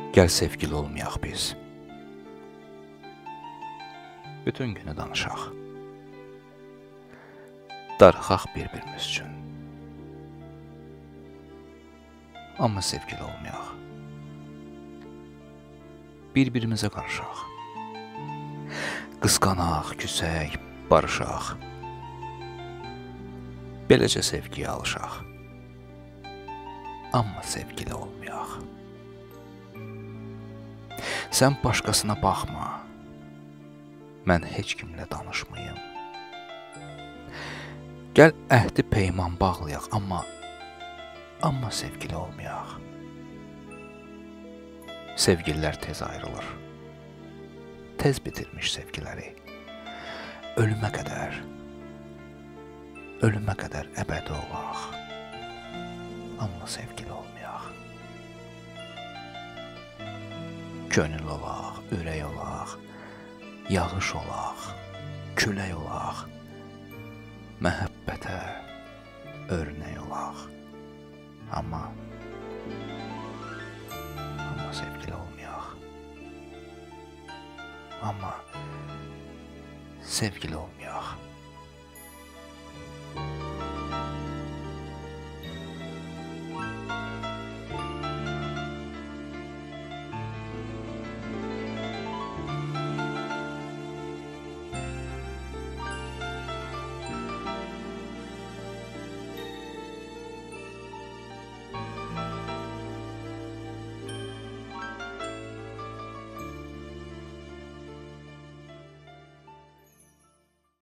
Gəl sevgili olmayaq biz. Bütün günü danışaq. Darıxaq bir-birimiz üçün. Amma sevgili olmayaq. Bir-birimizə qarışaq. Qısqanaq, küsək, barışaq. Beləcə sevgiyə alışaq. Amma sevgili olmayaq. Sən başqasına baxma. Mən heç kimlə danışmayım. Gəl əhdi peyman bağlayaq, amma sevgili olmayaq. Sevgililər tez ayrılır. Tez bitirmiş sevgiləri. Ölümə qədər əbədi olaq. Amma sevgili olmayaq. Könül olaq, ürək olaq, yağış olaq, külək olaq, məhəbbətə örnək olaq. Amma sevgili olmayaq. Amma sevgili olmayaq.